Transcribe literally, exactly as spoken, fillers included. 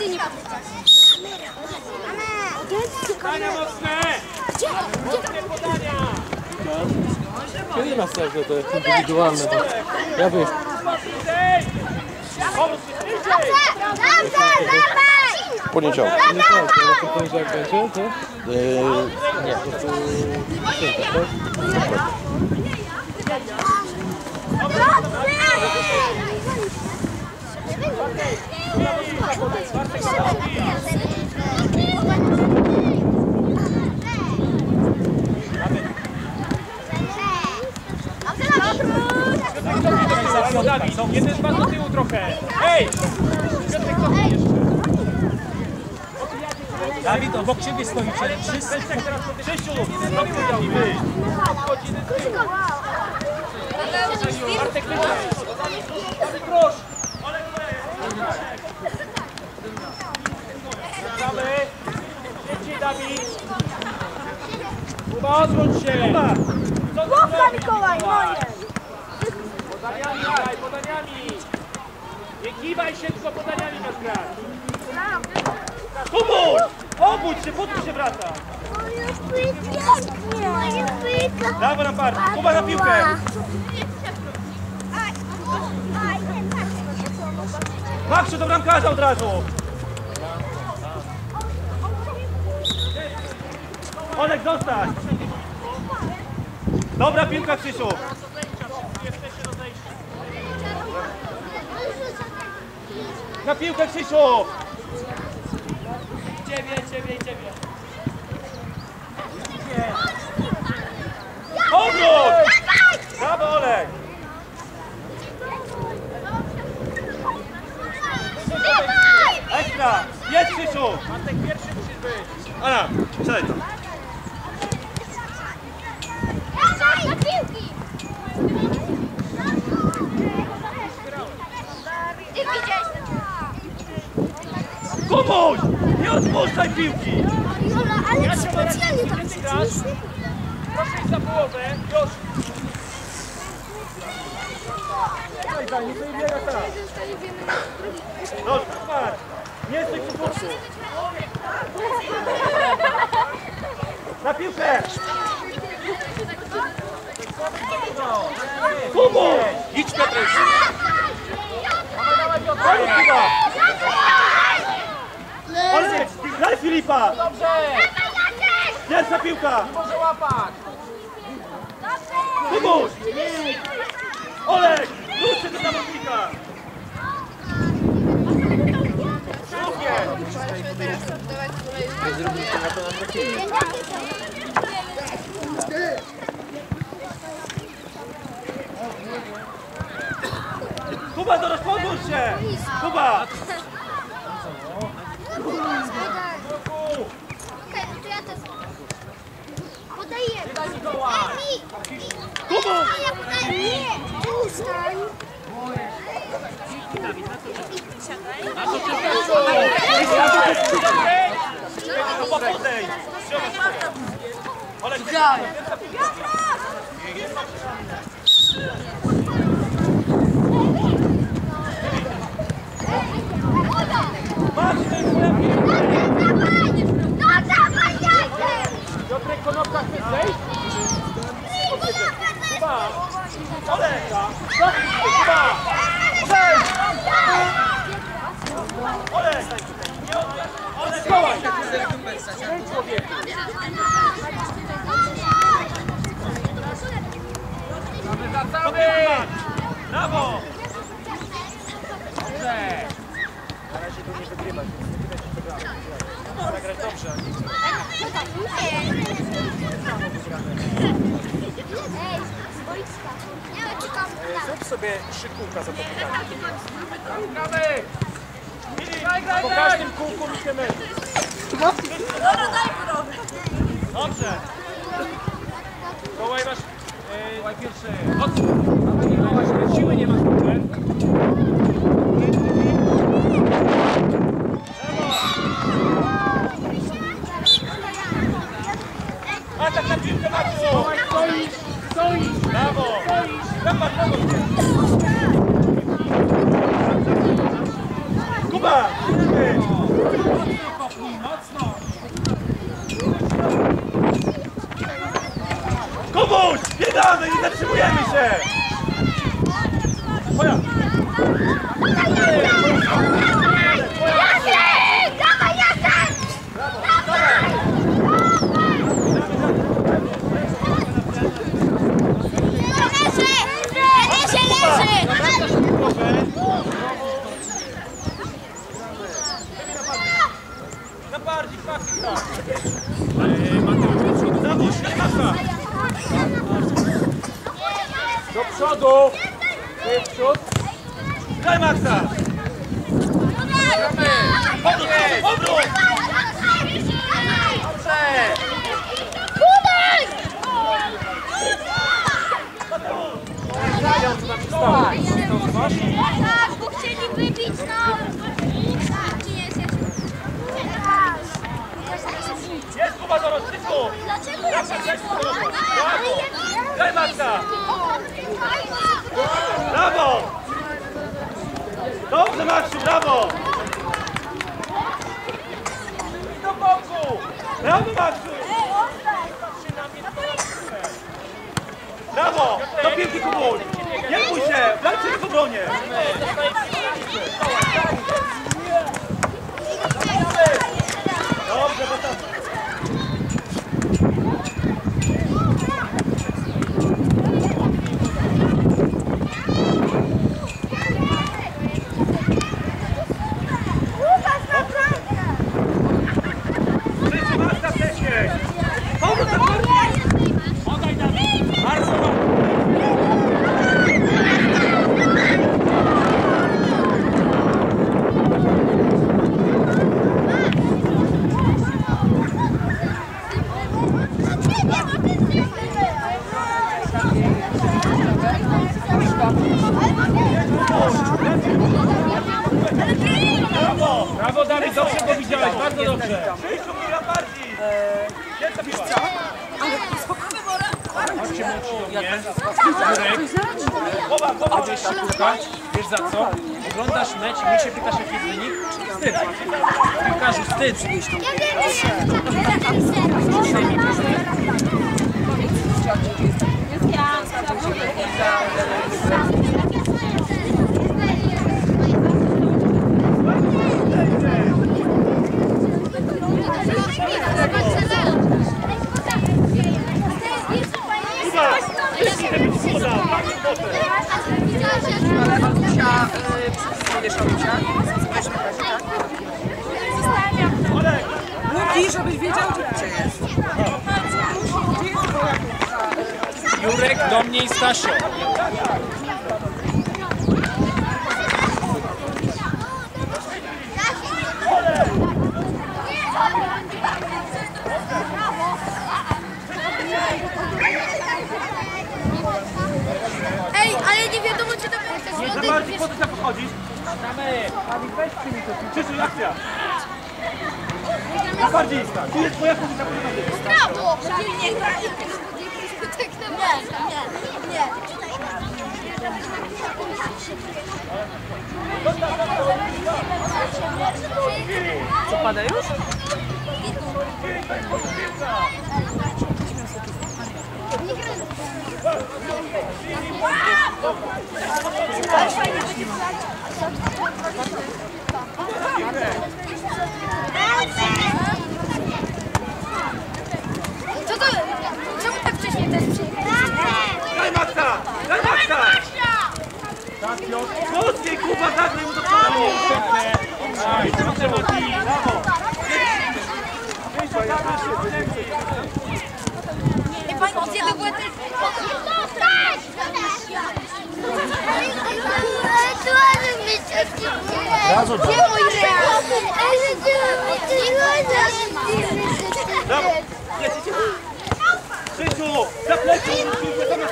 ty nie powiedziałeś? Podania mocne! Mocne podania! Kiedy nas też, że to jest indywidualne, bo ja wiesz. Poniedziałek. Nie tak, to na poniedziałek będzie, to? Yy, Nie, to jest święta, tak? Dawid, jeden dwa do tyłu trochę. Hej! Piotrek, co ty jeszcze? Dawid, obok ciebie stoicie. Wszyscy. Krzysiu, no powiedział wy. Godziny tyłu. Bartek, wyjdź. Proszę. Wracamy. Szybciej, Dawid. Kuba, odwróć się. Kuba. Głowka, Mikołaj, moje! Podaniami graj, podaniami! Nie kiwaj się, tylko podaniami masz grać! Kubuś! Obudź się, po co się wraca? Moje pięknie! Moje pięknie! Brawo na partii, Kuba na piłkę! Maksiu do bramkarza od razu! Olek, zostań! Dobra piłka, Krzysiu! Na piłkę, Krzysiu! Ciebie, ciebie, ciebie! Obrót! Brawo, Olek! Ekstra! Jedź, Krzysiu! Bartek, pierwszy musisz być! Ana, siadaj tam! Na piłki! Ty widziałeś Kubuś! Nie odpuszczaj piłki! Jola, ale specjalnie tam rzuciliśmy. Proszę iść za połowę, już! Daj, daj, nie sobie biega teraz! Dobrze, patrz! Nie stój przy puszku! Na piłkę! Kubuś! Idź, Piotrek! Dawaj, Kuba! Olek, daj Filipa! Dobrze! Pierwsza piłka! Nie może łapać! Kubuś! Olek! Wróćcie do zawodnika! Drugie! Kuba, do rozpodłóż się! Kuba! Okej, to ja też. Podaję. Kuba! Ja podaję. Nie, tu stań. Kuba, podejdź! Olek, Piotrek, Konopka, chcesz zejść? Kuba! Olek! Kuba! Zejdź! Olek! Olek, kołaj! Zejdź, człowieku! Wracamy! Brawo! Dobrze! Na razie tu nie wygrywać, nie wygrywać się wygrać. Zagrać dobrze. Zrób sobie trzy kółka za to pytanie. Gramy! Po każdym kółku liczymy. Dobrze! Kołaj masz... Kołaj pierwszy. Odsłuch! Siły nie masz. Atak na piłkę, Maciu! Stoisz! Stoisz! Brawo! Stoisz! Brawo! Kuba! Kubuś! Biegamy, nie zatrzymujemy się! Moja! Jacek! Dawaj, Jacek! Leży! Leży, leży! Na bardziej, patrz, tak! Mateusz, do przodu! Do przodu! Ty w przód! Daj Maxa! Obróć! Obróć! Tak, bo chcieli wybić nam! Jest Kuba do rozcisku! Dlaczego ja cię nie Daj Maxa! Brawo! Dobrze Maxiu, brawo! Do boku! Brawo Maxiu! Brawo! Do piłki Kubuś! Nie bój się! Walczyć w obronie! Dobrze, bo tam... Krzysiu, masz na wcześniej! Powrót na bardziej! Oddaj Dawid! Bardzo ładnie! Brawo! Brawo Dawid, dobrze go widziałeś, bardzo dobrze! Krzysiu, piła bardziej! Gdzie ta piła? Chodźcie młodzi do mnie. Chowa, chowa! Wiesz się kurka? Wiesz za co? Oglądasz mecz i mnie się pytasz jaki jest wynik? Wstyd! Piłkarzu, wstyd! Mówi, żebyś wiedział, gdzie jest. Jurek do mnie i Stasio. Ej, ale nie wiadomo, czy to będzie Nie za bardziej, po co tam podchodzisz? Krzysiu, akcja! Na bardziej tak. Tu jest twoja pozycja, pozycja. Brawo! Nie, nie, nie. Nie, nie. Co, pada już? Co to? Czemu tak wcześnie też przyjechałeś? Daj Maxa! Daj Maxa! Tak, Piotr. Mocniej, Kuba, zagraj mu do przodu! Brawo! Nie pamiętam, gdzie to były te... Brawo, Gdzie mój Brawo! Krzysiu, za plecy!